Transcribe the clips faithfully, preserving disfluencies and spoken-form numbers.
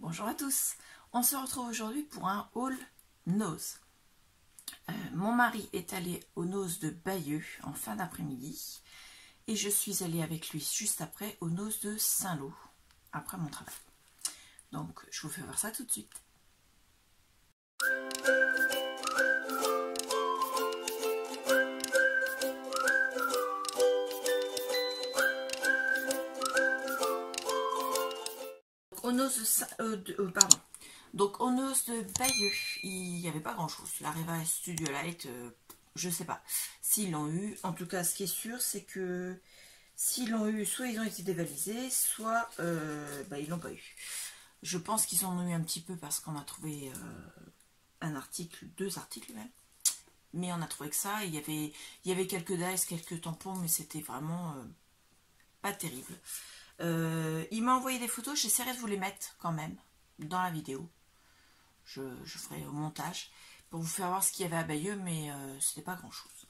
Bonjour à tous, on se retrouve aujourd'hui pour un haul nose. Euh, mon mari est allé au nose de Bayeux en fin d'après-midi et je suis allée avec lui juste après au nose de Saint-Lô, après mon travail. Donc je vous fais voir ça tout de suite. Au nose de, euh, de euh, pardon. Donc au nose de Bayeux, il n'y avait pas grand chose. La Reva Studio Light, euh, je sais pas s'ils l'ont eu. En tout cas, ce qui est sûr, c'est que s'ils l'ont eu, soit ils ont été dévalisés, soit euh, bah, ils l'ont pas eu. Je pense qu'ils en ont eu un petit peu parce qu'on a trouvé euh, un article, deux articles même. Mais on a trouvé que ça. Il y avait, il y avait quelques dice, quelques tampons, mais c'était vraiment euh, pas terrible. Euh, il m'a envoyé des photos, j'essaierai de vous les mettre quand même dans la vidéo. Je, je ferai au montage pour vous faire voir ce qu'il y avait à Bayeux, mais euh, c'était pas grand chose.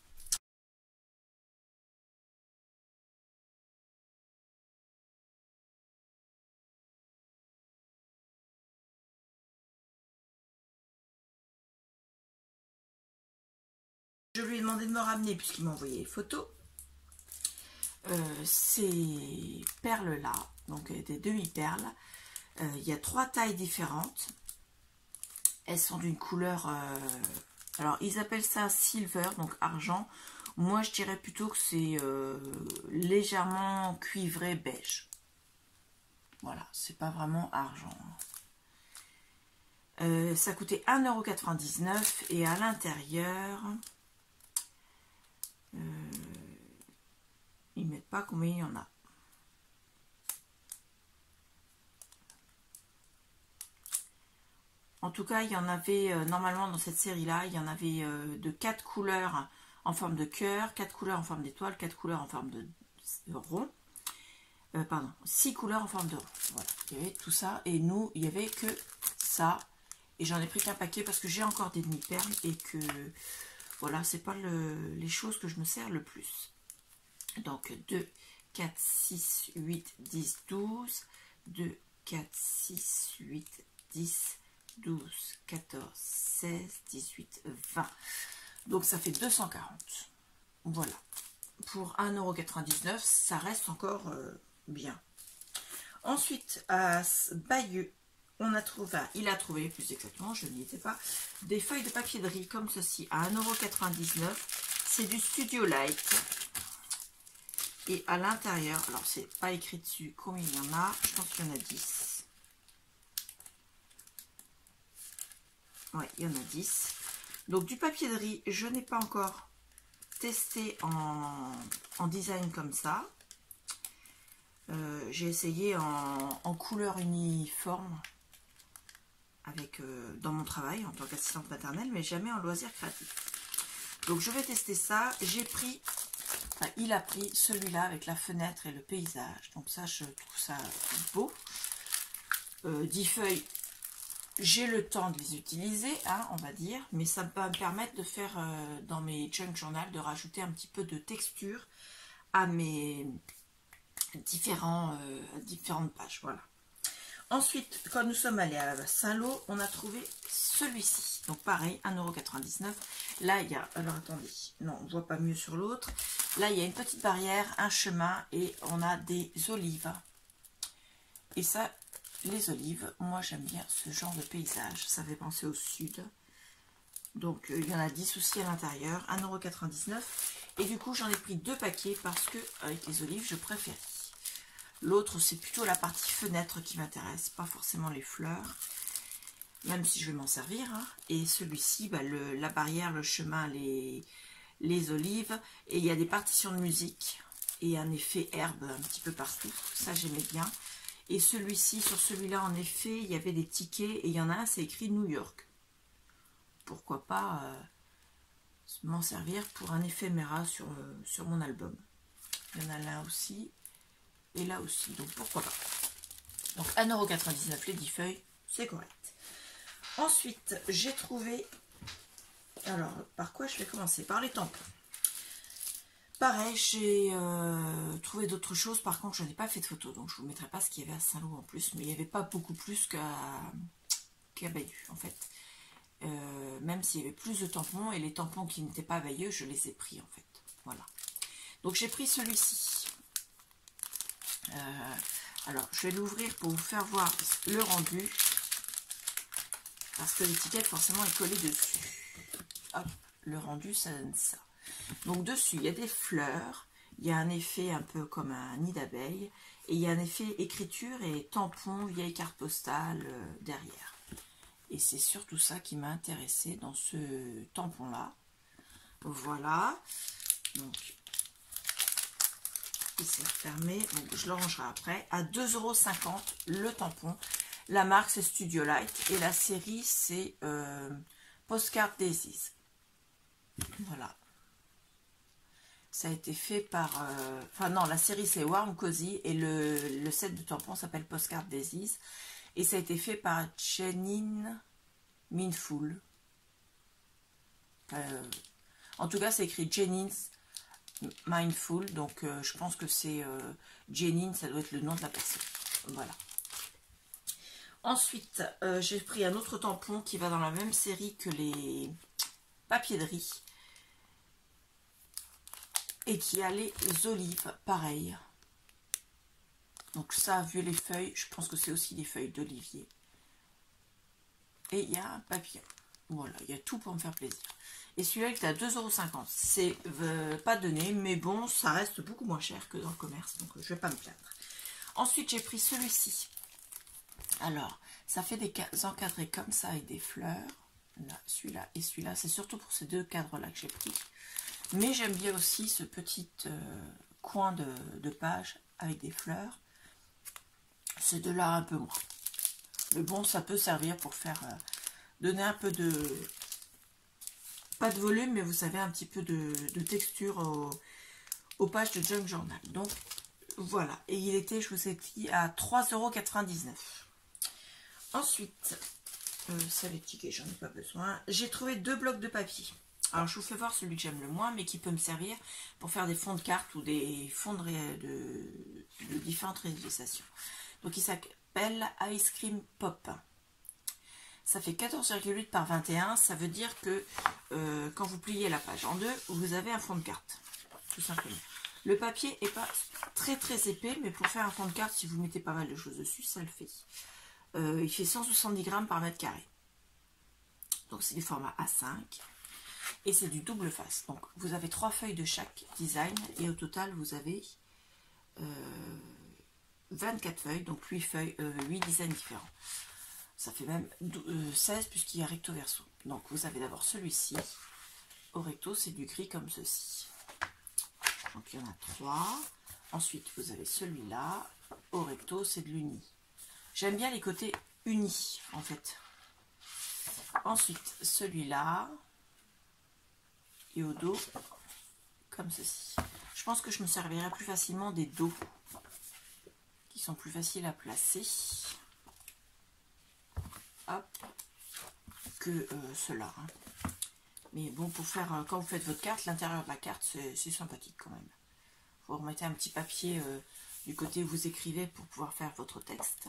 Je lui ai demandé de me ramener puisqu'il m'a envoyé les photos. Euh, ces perles là, donc des demi-perles, euh, il y a trois tailles différentes. Elles sont d'une couleur, euh, alors ils appellent ça silver, donc argent. Moi je dirais plutôt que c'est euh, légèrement cuivré beige. Voilà, c'est pas vraiment argent. Euh, ça coûtait un euro quatre-vingt-dix-neuf et à l'intérieur, euh, ils ne mettent pas combien il y en a. En tout cas, il y en avait, euh, normalement dans cette série-là, il y en avait euh, de quatre couleurs en forme de cœur, quatre couleurs en forme d'étoile, quatre couleurs en forme de rond. Euh, pardon, six couleurs en forme de rond. Voilà, il y avait tout ça. Et nous, il n'y avait que ça. Et j'en ai pris qu'un paquet parce que j'ai encore des demi-perles et que, voilà, c'est pas le, les choses que je me sers le plus. Donc, deux, quatre, six, huit, dix, douze. deux, quatre, six, huit, dix, douze, quatorze, seize, dix-huit, vingt. Donc, ça fait deux cent quarante. Voilà. Pour un euro quatre-vingt-dix-neuf, ça reste encore euh, bien. Ensuite, à Bayeux, on a trouvé, enfin, il a trouvé plus exactement, je n'y étais pas, des feuilles de papier de riz comme ceci à un euro quatre-vingt-dix-neuf. C'est du Studio Light. Et à l'intérieur, alors c'est pas écrit dessus combien il y en a, je pense qu'il y en a dix. Ouais, il y en a dix. Donc du papier de riz, je n'ai pas encore testé en, en design comme ça. Euh, j'ai essayé en, en couleur uniforme avec, euh, dans mon travail en tant qu'assistante maternelle, mais jamais en loisir créatif. Donc je vais tester ça. J'ai pris, enfin, il a pris celui-là avec la fenêtre et le paysage. Donc ça, je trouve ça beau. Euh, dix feuilles, j'ai le temps de les utiliser, hein, on va dire, mais ça va me permettre de faire euh, dans mes junk journal, de rajouter un petit peu de texture à mes différents, euh, différentes pages. Voilà. Ensuite, quand nous sommes allés à Saint-Lô, on a trouvé celui-ci. Donc pareil, un euro quatre-vingt-dix-neuf. Là, il y a, alors attendez, non, on ne voit pas mieux sur l'autre. Là, il y a une petite barrière, un chemin et on a des olives. Et ça, les olives, moi j'aime bien ce genre de paysage. Ça fait penser au sud. Donc euh, il y en a dix aussi à l'intérieur, un euro quatre-vingt-dix-neuf. Et du coup, j'en ai pris deux paquets parce que avec les olives, je préfère. L'autre, c'est plutôt la partie fenêtre qui m'intéresse, pas forcément les fleurs, même si je vais m'en servir. Hein. Et celui-ci, bah, le, la barrière, le chemin, les, les olives. Et il y a des partitions de musique et un effet herbe un petit peu partout. Ça, j'aimais bien. Et celui-ci, sur celui-là, en effet, il y avait des tickets. Et il y en a un, c'est écrit New York. Pourquoi pas euh, m'en servir pour un éphéméra sur, euh, sur mon album. Il y en a là aussi. Et là aussi, donc pourquoi pas. Donc un euro quatre-vingt-dix-neuf les dix feuilles, c'est correct. Ensuite, j'ai trouvé, alors par quoi je vais commencer? Par les tampons. Pareil, j'ai euh, trouvé d'autres choses. Par contre, je n'ai pas fait de photo, donc je ne vous mettrai pas ce qu'il y avait à Saint-Lô en plus. Mais il n'y avait pas beaucoup plus qu'à qu'à Bayeux, en fait. Euh, même s'il y avait plus de tampons, et les tampons qui n'étaient pas Bayeux, je les ai pris, en fait. Voilà. Donc, j'ai pris celui-ci. Euh, alors, je vais l'ouvrir pour vous faire voir le rendu. Parce que l'étiquette, forcément, est collée dessus. Hop, le rendu, ça donne ça. Donc dessus, il y a des fleurs, il y a un effet un peu comme un nid d'abeille, et il y a un effet écriture et tampon, vieille carte postale euh, derrière. Et c'est surtout ça qui m'a intéressé dans ce tampon-là. Voilà. Donc, il s'est fermé, donc je le rangerai après. À deux euros cinquante le tampon. La marque, c'est Studio Light, et la série, c'est euh, Postcard Daisies. Voilà. Ça a été fait par... Euh, enfin non, la série c'est Warm Cozy et le, le set de tampons s'appelle Postcard Daisies. Et ça a été fait par Janine Mindful. Euh, en tout cas, c'est écrit Janine's Mindful. Donc euh, je pense que c'est euh, Janine, ça doit être le nom de la personne. Voilà. Ensuite, euh, j'ai pris un autre tampon qui va dans la même série que les papiers de riz. Et qui a les olives, pareil. Donc ça, vu les feuilles, je pense que c'est aussi des feuilles d'olivier. Et il y a un papillon. Voilà, il y a tout pour me faire plaisir. Et celui-là, il est à deux euros cinquante. C'est euh, pas donné, mais bon, ça reste beaucoup moins cher que dans le commerce. Donc je vais pas me plaindre. Ensuite, j'ai pris celui-ci. Alors, ça fait des encadrés comme ça avec des fleurs. Là, celui-là et celui-là. C'est surtout pour ces deux cadres-là que j'ai pris. Mais j'aime bien aussi ce petit euh, coin de, de page avec des fleurs. Ces deux-là un peu moins. Mais bon, ça peut servir pour faire euh, donner un peu de... Pas de volume, mais vous savez, un petit peu de, de texture au, aux pages de Junk Journal. Donc, voilà. Et il était, je vous ai dit, à trois euros quatre-vingt-dix-neuf. Ensuite, euh, ça les tickets, j'en ai pas besoin. J'ai trouvé deux blocs de papier. Alors, je vous fais voir celui que j'aime le moins, mais qui peut me servir pour faire des fonds de cartes ou des fonds de, de, de différentes réalisations. Donc, il s'appelle Ice Cream Pop. Ça fait quatorze virgule huit par vingt et un. Ça veut dire que euh, quand vous pliez la page en deux, vous avez un fond de carte. Tout simplement. Le papier n'est pas très très épais, mais pour faire un fond de carte, si vous mettez pas mal de choses dessus, ça le fait. Euh, il fait cent soixante-dix grammes par mètre carré. Donc, c'est du format A cinq. Et c'est du double face. Donc, vous avez trois feuilles de chaque design. Et au total, vous avez euh, vingt-quatre feuilles. Donc, huit feuilles, euh, huit designs différents. Ça fait même seize puisqu'il y a recto verso. Donc, vous avez d'abord celui-ci. Au recto, c'est du gris comme ceci. Donc, il y en a trois. Ensuite, vous avez celui-là. Au recto, c'est de l'uni. J'aime bien les côtés unis, en fait. Ensuite, celui-là. Et au dos, comme ceci. Je pense que je me servirai plus facilement des dos, qui sont plus faciles à placer. Hop, que euh, ceux-là. Hein. Mais bon, pour faire, euh, quand vous faites votre carte, l'intérieur de la carte, c'est sympathique quand même. Vous remettez un petit papier euh, du côté où vous écrivez pour pouvoir faire votre texte.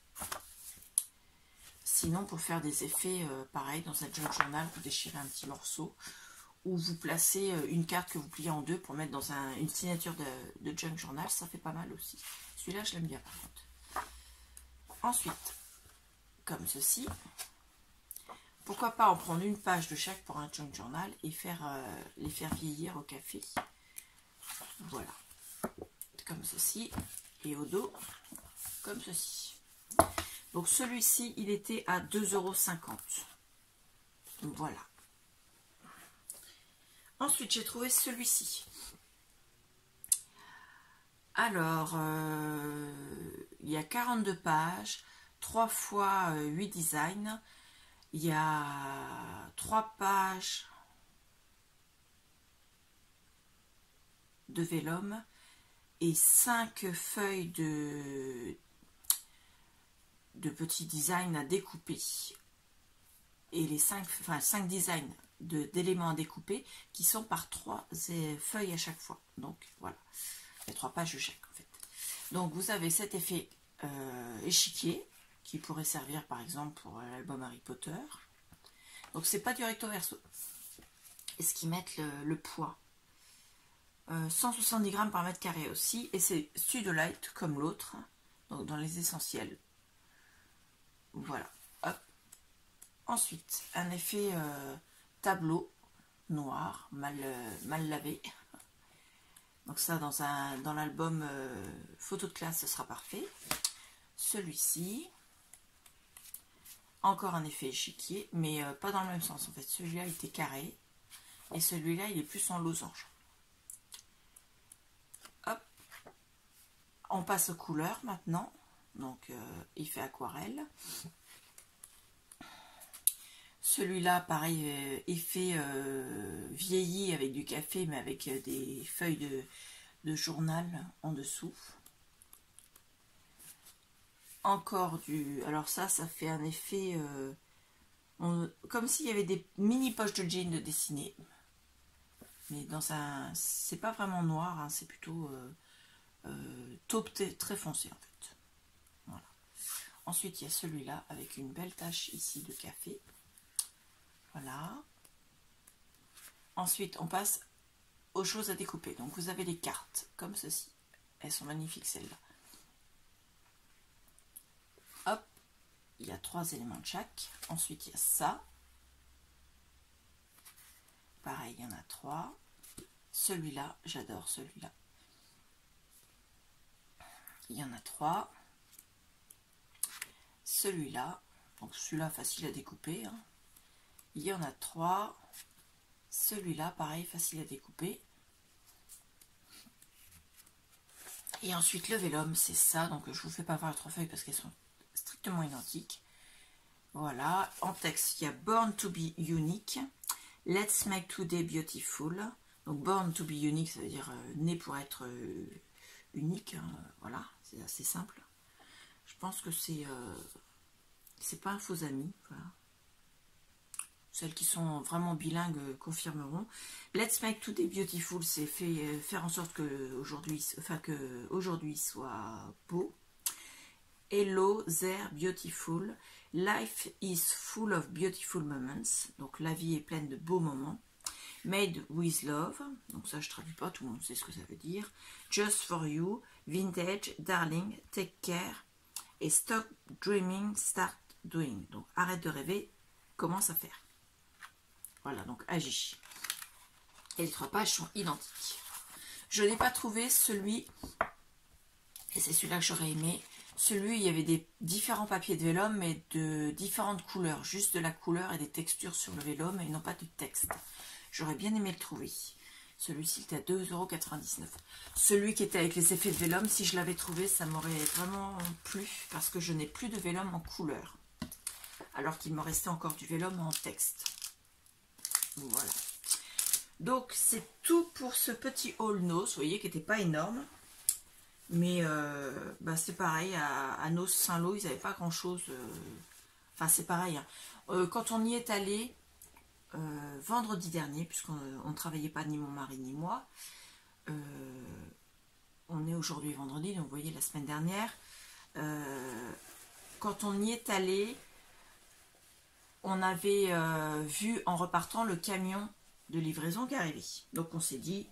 Sinon, pour faire des effets, euh, pareil, dans un junk journal, vous déchirez un petit morceau. Ou vous placez une carte que vous pliez en deux pour mettre dans un, une signature de, de junk journal, ça fait pas mal aussi. Celui-là, je l'aime bien par contre. Ensuite, comme ceci, pourquoi pas en prendre une page de chaque pour un junk journal et faire euh, les faire vieillir au café. Voilà, comme ceci. Et au dos, comme ceci. Donc celui-ci, il était à deux euros cinquante. Voilà. Ensuite, j'ai trouvé celui-ci. Alors, euh, il y a quarante-deux pages, trois fois huit designs. Il y a trois pages de vélum et cinq feuilles de, de petits designs à découper. et les cinq, enfin, cinq designs d'éléments à découper qui sont par trois feuilles à chaque fois. Donc voilà, les trois pages de chaque en fait. Donc vous avez cet effet euh, échiquier qui pourrait servir par exemple pour l'album Harry Potter. Donc c'est pas du recto verso. Est-ce qu'ils mettent le, le poids euh, cent soixante-dix grammes par mètre carré aussi, et c'est Sudolite comme l'autre, donc dans les essentiels. Voilà. Hop. Ensuite, un effet euh, tableau noir, mal, euh, mal lavé. Donc ça, dans, un, dans l'album euh, photo de classe, ce sera parfait. Celui-ci, encore un effet échiquier, mais euh, pas dans le même sens. En fait, celui-là, il était carré, et celui-là, il est plus en losange. Hop. On passe aux couleurs maintenant. Donc, euh, il fait aquarelle. Celui-là, pareil, euh, effet euh, vieilli avec du café, mais avec euh, des feuilles de, de journal en dessous. Encore du... Alors ça, ça fait un effet... Euh, on, comme s'il y avait des mini poches de jean de dessinées. Mais dans un... C'est pas vraiment noir, hein, c'est plutôt euh, euh, taupe très foncé en fait. Voilà. Ensuite, il y a celui-là avec une belle tache ici de café. Voilà. Ensuite, on passe aux choses à découper. Donc, vous avez les cartes, comme ceci. Elles sont magnifiques, celles-là. Hop. Il y a trois éléments de chaque. Ensuite, il y a ça. Pareil, il y en a trois. Celui-là, j'adore celui-là. Il y en a trois. Celui-là. Donc, celui-là, facile à découper, hein. Il y en a trois. Celui-là, pareil, facile à découper. Et ensuite, le vélum, c'est ça. Donc, je ne vous fais pas voir les trois feuilles parce qu'elles sont strictement identiques. Voilà. En texte, il y a Born to be unique. Let's make today beautiful. Donc, Born to be unique, ça veut dire euh, né pour être euh, unique. Hein. Voilà, c'est assez simple. Je pense que c'est euh, c'est pas un faux ami. Voilà. Celles qui sont vraiment bilingues confirmeront. Let's make today beautiful, c'est fait faire en sorte que aujourd'hui, enfin que aujourd'hui soit beau. Hello there beautiful. Life is full of beautiful moments. Donc la vie est pleine de beaux moments. Made with love. Donc ça je traduis pas, tout le monde sait ce que ça veut dire. Just for you. Vintage, darling, take care. Et stop dreaming, start doing. Donc arrête de rêver, commence à faire. Voilà, donc agis. Et les trois pages sont identiques. Je n'ai pas trouvé celui, et c'est celui-là que j'aurais aimé, celui, il y avait des différents papiers de vélum, mais de différentes couleurs, juste de la couleur et des textures sur le vélum, et non pas de texte. J'aurais bien aimé le trouver. Celui-ci, il était à deux euros quatre-vingt-dix-neuf. Celui qui était avec les effets de vélum, si je l'avais trouvé, ça m'aurait vraiment plu, parce que je n'ai plus de vélum en couleur. Alors qu'il me restait encore du vélum en texte. Voilà. Donc c'est tout pour ce petit haul Nose, vous voyez, qui n'était pas énorme. Mais euh, bah, c'est pareil, à, à Nose Saint-Lô, ils n'avaient pas grand chose. Euh, enfin c'est pareil. Hein. Euh, quand on y est allé euh, vendredi dernier, puisqu'on ne travaillait pas ni mon mari ni moi, euh, on est aujourd'hui vendredi, donc vous voyez la semaine dernière, euh, quand on y est allé, on avait euh, vu en repartant le camion de livraison qui arrivait. Donc on s'est dit,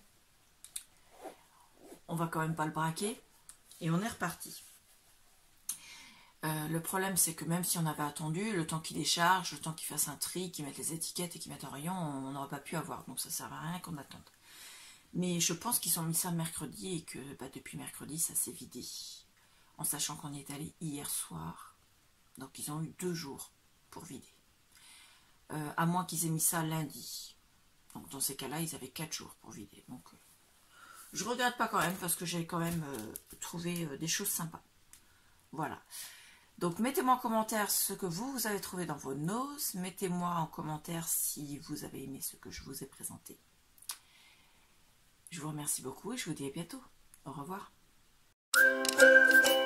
on va quand même pas le braquer. Et on est reparti. Euh, le problème c'est que même si on avait attendu, le temps qu'il décharge, le temps qu'il fasse un tri, qu'il mette les étiquettes et qu'il mette en rayon, on n'aurait pas pu avoir. Donc ça ne sert à rien qu'on attende. Mais je pense qu'ils ont mis ça mercredi et que bah, depuis mercredi ça s'est vidé. En sachant qu'on y est allé hier soir. Donc ils ont eu deux jours pour vider. Euh, à moins qu'ils aient mis ça lundi. Donc dans ces cas-là, ils avaient quatre jours pour vider. Donc euh, je regrette pas quand même parce que j'ai quand même euh, trouvé euh, des choses sympas. Voilà. Donc mettez-moi en commentaire ce que vous, vous avez trouvé dans vos Nose. Mettez-moi en commentaire si vous avez aimé ce que je vous ai présenté. Je vous remercie beaucoup et je vous dis à bientôt. Au revoir.